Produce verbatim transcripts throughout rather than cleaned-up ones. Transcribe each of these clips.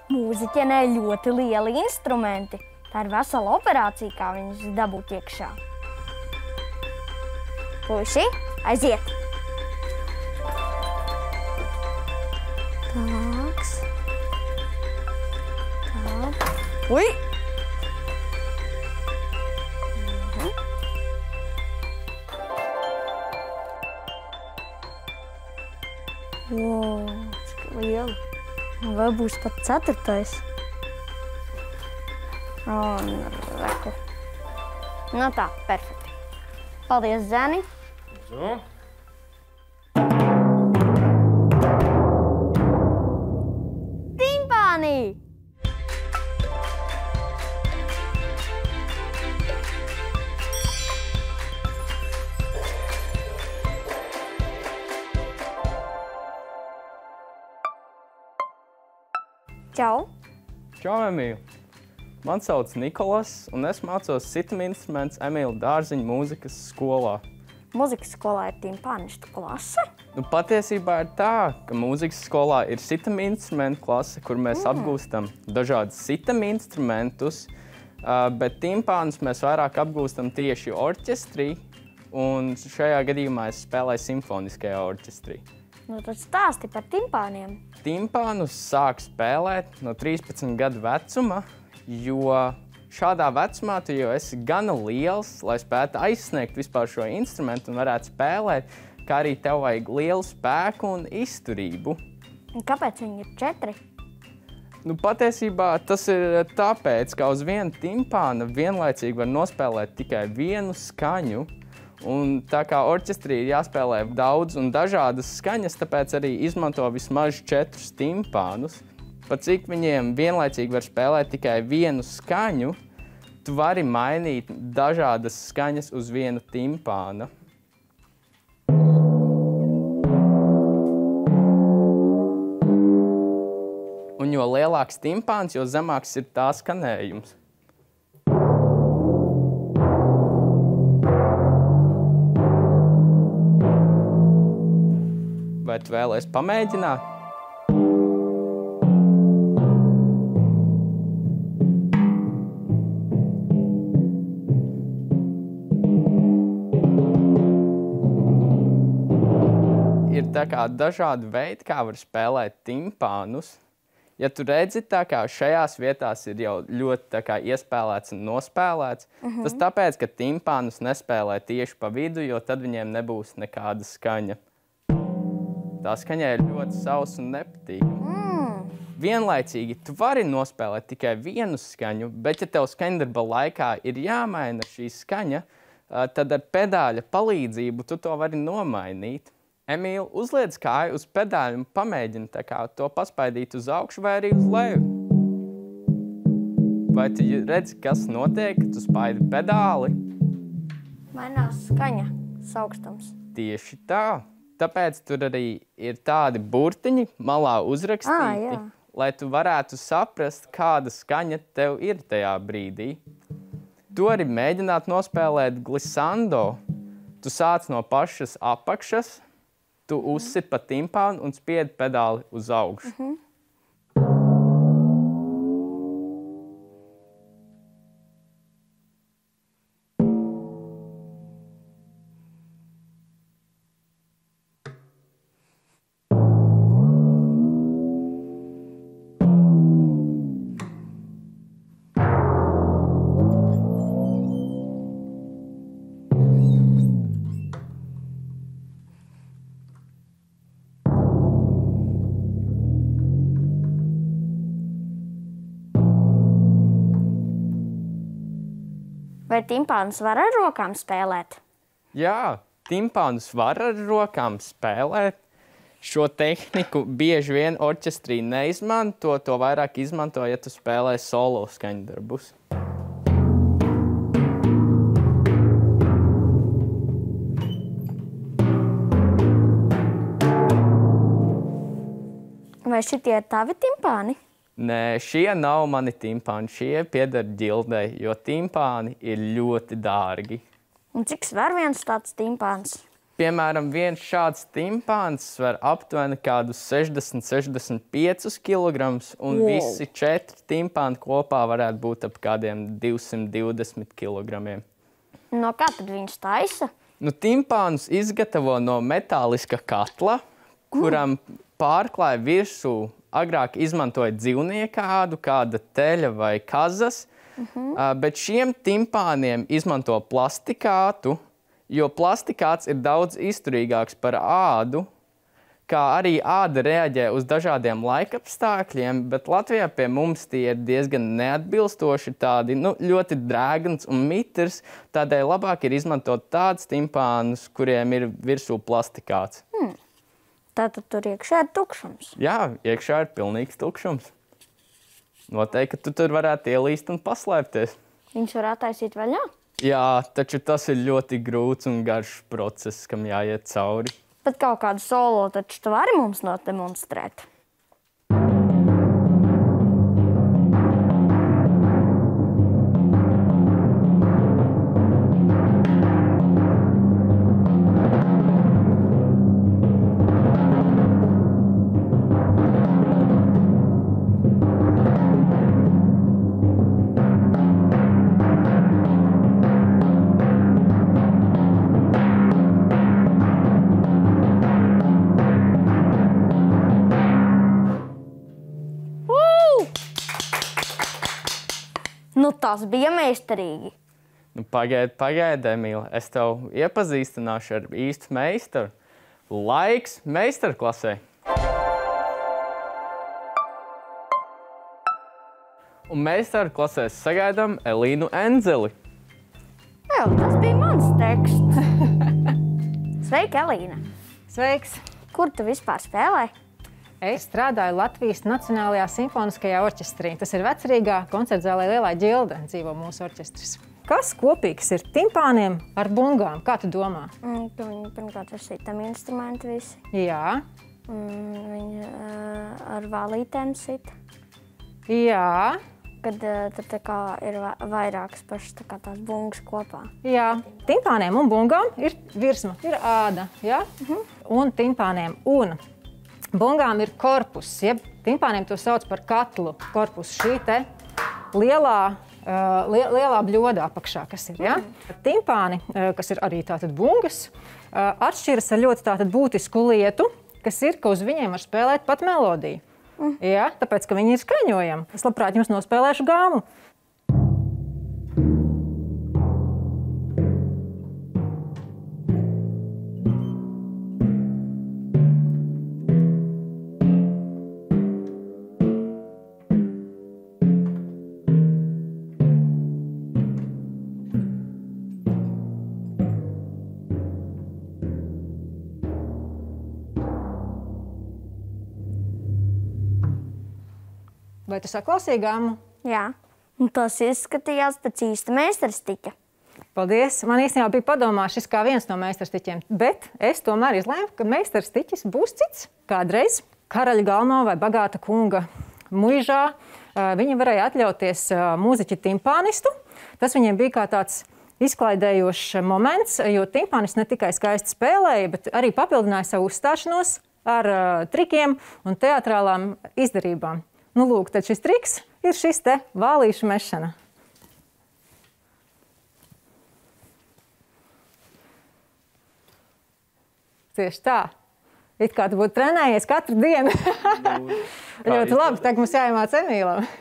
Mūziķenei ļoti lieli instrumenti. Tā ir vesela operācija, kā viņus dabūt iekšā. Puiši, aiziet! Tāks. Tā. Ui! Mhm. Wow, cik liela. Vai būs pat ceturtais? Un reku. Nu tā, perfekti. Paldies, Zeni. Zo. Timpānī! Čau! Čau, Emīl! Man sauc Nikolas, un es mācos sitaminstruments Emīla Dārziņa mūzikas skolā. Mūzikas skolā ir timpānistu klase? Nu, patiesībā ir tā, ka mūzikas skolā ir sitaminstrumentu klase, kur mēs mm. apgūstam dažādus sitaminstrumentus, bet timpānus mēs vairāk apgūstam tieši orķestrī, un šajā gadījumā es spēlēju simfoniskajā orķestrī. Nu, tad stāsti par timpāniem. Timpānus sāk spēlēt no trīspadsmit gadu vecuma, jo šādā vecumā tu jau esi gana liels, lai spētu aizsniegt vispār šo instrumentu un varētu spēlēt, kā arī tev vajag lielu spēku un izturību. Un kāpēc viņi ir četri? Nu, patiesībā tas ir tāpēc, ka uz vienu timpāna vienlaicīgi var nospēlēt tikai vienu skaņu. Un tā kā orķestrī ir jāspēlē daudz un dažādas skaņas, tāpēc arī izmanto vismaz četrus timpānus. Pat cik viņiem vienlaicīgi var spēlēt tikai vienu skaņu, tu vari mainīt dažādas skaņas uz vienu timpāna. Un jo lielāks timpāns, jo zemāks ir tā skanējums. Vai tu vēlies pamēģināt? Ir tā kā dažādi veidi, kā var spēlēt timpānus. Ja tu redzi, tā kā šajās vietās ir jau ļoti tā kā iespēlēts un nospēlēts, mm-hmm. tas tāpēc, ka timpānus nespēlē tieši pa vidu, jo tad viņiem nebūs nekāda skaņa. Tā skaņa ir ļoti sausa un nepatīkama. Mm. Vienlaicīgi tu vari nospēlēt tikai vienu skaņu, bet ja tev skaņdarba laikā ir jāmaina šī skaņa, tad ar pedāļa palīdzību tu to vari nomainīt. Emīl, uzliec kāju uz pedāļu un pamēģini tā kā to paspaidīt uz augšu vai arī uz leju. Vai tu redzi, kas notiek, kad tu spaidi pedāli? Mainās skaņa, augstums. Tieši tā. Tāpēc tur arī ir tādi burtiņi malā uzrakstīti, ah, lai tu varētu saprast, kāda skaņa tev ir tajā brīdī. Tu arī mēģināt nospēlēt glissando. Tu sāc no pašas apakšas, tu uzsit pa timpānu un spiedi pedāli uz augšu. Mm-hmm. Vai timpānus var ar rokām spēlēt? Jā, timpānus var ar rokām spēlēt. Šo tehniku bieži vien orķestrī neizmanto, to vairāk izmanto, ja tu spēlē solo skaņdarbus. Vai šitie ir tavi timpāni? Nē, šie nav mani timpāni, šie pieder ģildei, jo timpāni ir ļoti dārgi. Un cik sver viens tāds timpāns? piemēram, viens šāds timpāns sver aptuveni kādus sešdesmit, sešdesmit piecus kilogramus, un wow. visi četri timpāni kopā varētu būt ap kādiem divsimt divdesmit kilogramiem. No kā tad viņš taisa? Nu, timpānus izgatavo no metāliska katla, kuram mm. pārklāja virsū agrāk izmantoja dzīvnieka ādu, kāda teļa vai kazas, mm-hmm. uh, bet šiem timpāniem izmanto plastikātu, jo plastikāts ir daudz izturīgāks par ādu, kā arī āda reaģē uz dažādiem laikapstākļiem, bet Latvijā pie mums tie ir diezgan neatbilstoši, tādi nu, ļoti drēgns un mitrs, tādēļ labāk ir izmantot tādus timpānus, kuriem ir virsū plastikāts. Hmm. Tātad tur iekšā ir tukšums? Jā, iekšā ir pilnīgs tukšums. Noteikti, ka tu tur varētu ielīst un paslēpties. Viņš var attaisīt vaļā? Jā, taču tas ir ļoti grūts un garš process, kam jāiet cauri. Bet kaut kādu solo taču tu vari mums nodemonstrēt? Nu, tas bija meistarīgi. Nu, pagaidi, pagaidi, Emīle. Es tev iepazīstināšu ar īstu meistaru. Laiks meistarklasē. Un meistarklasē sagaidām Elīnu Enzeli. Jā, tas bija mans teksts. Sveika, Elīna. Sveiks. Kur tu vispār spēlē? Es strādāju Latvijas Nacionālajā simfoniskajā orķestrī. Tas ir Vecrīgā, koncertzālē Lielā ģilde dzīvo mūsu orķestris. Kas kopīgs ir timpāniem ar bungām? Kā tu domā? Mm, viņi pirmkārt ir sitam instrumenti visi. Jā. Mm, viņi uh, ar valītēm sita. Jā. Kad uh, tur tā kā ir va vairākas pašas tā kā tās bungas kopā. Jā. Timpāniem un bungām ir virsma, ir āda, jā? Mhm. Un timpāniem un bungām ir korpus, jeb timpāniem to sauc par katlu korpusu. Šī te lielā, uh, li lielā bļoda apakšā, kas ir, ja? Mm. Timpāni, uh, kas ir arī tātad bungas, uh, atšķiras ar ļoti tātad būtisku lietu, kas ir, ka uz viņiem var spēlēt pat melodiju. Mm. Ja? Tāpēc, ka viņi ir skaņojami. Es labprāt jums nospēlēšu gāmu. Vai tu saklausīji gāmu? Jā, un tas izskatījās pēc īsta meistarstiķa. Paldies! Man īstenībā bija padomā šis kā viens no meistarstiķiem, bet es tomēr izlēmu, ka meistarstiķis būs cits. Kādreiz karaļa galno vai bagāta kunga muižā viņi varēja atļauties mūziķi timpānistu. Tas viņiem bija kā tāds izklaidējošs moments, jo timpānists ne tikai skaisti spēlēja, bet arī papildināja savu uzstāšanos ar trikiem un teatrālām izdarībām. Nu, lūk, tad šis triks ir šis te vālīšu mešana. Tieši tā. It kā tu būtu trenējies katru dienu. Ļoti labi, tagad mums jāiemāc Emīlam.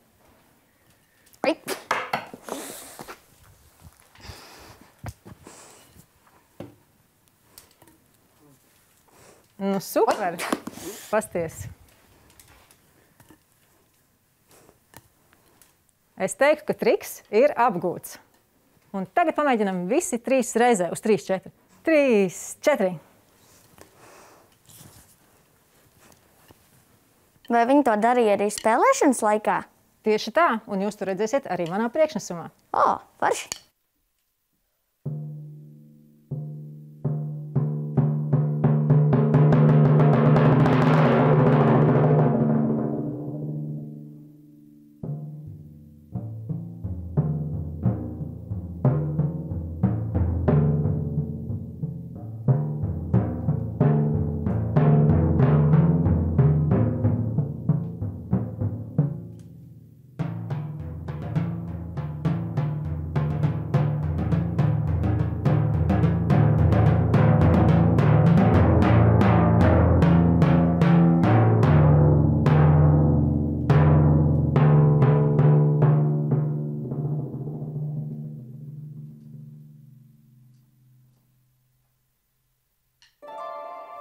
Nu, super. Pasties. Es teiktu, ka triks ir apgūts. Un tagad pamēģinam visi trīs reizē uz trīs, četri. Trīs, četri. Vai viņi to darīja arī spēlēšanas laikā? Tieši tā, un jūs to redzēsiet arī manā priekšnesumā. O, forši!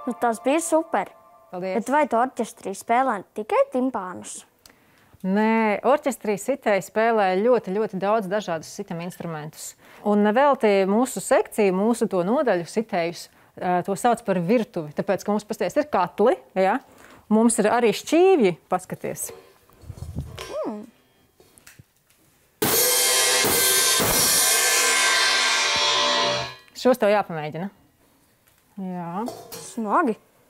Nu, tas bija super. Paldies. Bet vai tu orķestrī spēlē tikai timpānus? Nē, orķestrī sitēji spēlē ļoti, ļoti daudz dažādus sitam instrumentus. Un nevelti mūsu sekciju, mūsu to nodaļu sitējus, to sauc par virtuvi. Tāpēc, ka mums pasties ir katli, ja? Mums ir arī šķīvji, paskaties. Mm. Šos tev jāpamēģina. Jā. Smagi.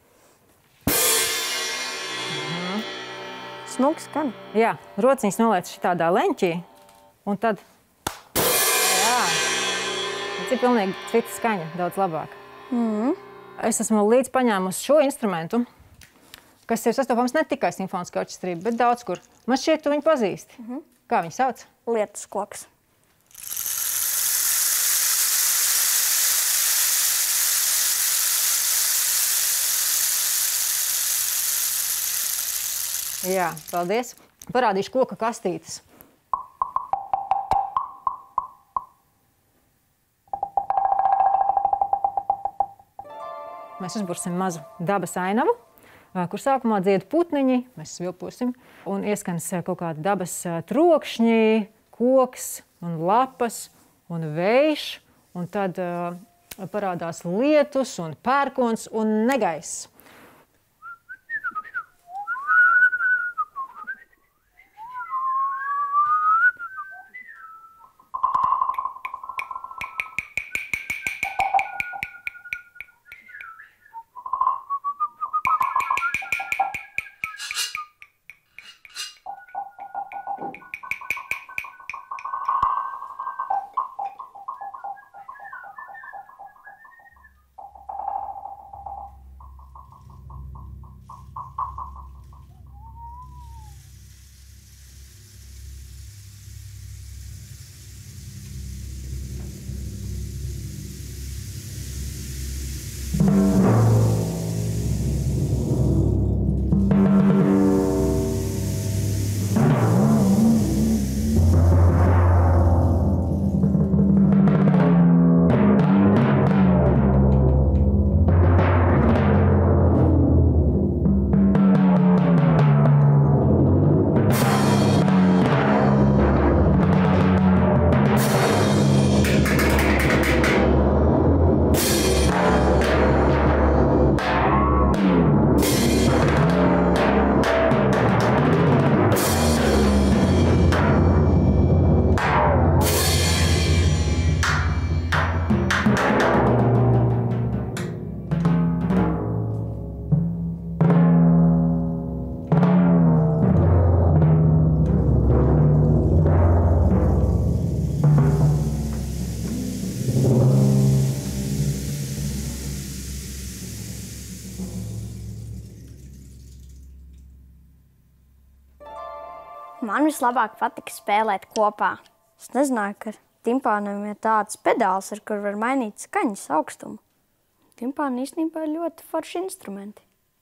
Mhm. Smuki skan. Jā, rociņas noliec šitādā leņķī, un tad... Jā. Tas ir pilnīgi cita skaņa, daudz labāk. Mhm. Es esmu līdz paņēmusi šo instrumentu, kas ir sastopams ne tikai simfoniskā orķestrī, bet daudz kur. Man šķiet, tu viņu pazīsti. Mhm. Kā viņu sauc? Lietus koks. Jā, paldies. Parādīšu koka kastītes. Mēs uzbursim mazu dabas ainavu, kur sākumā dzied putniņi, mēs svilposim, un ieskans kaut kādi dabas trokšņi, koks un lapas un vējš, un tad uh, parādās lietus un pērkons un negaiss. Man vislabāk patika spēlēt kopā. Es nezināju, ka timpānam ir tāds pedāls, ar kur var mainīt skaņas augstumu. Timpāni īstenībā ir ļoti forši instrumenti.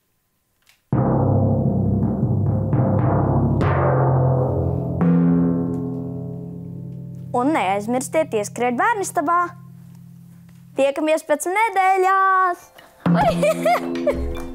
Un neaizmirstiet ieskriet bērnistabā. Tiekamies pēc nedēļās!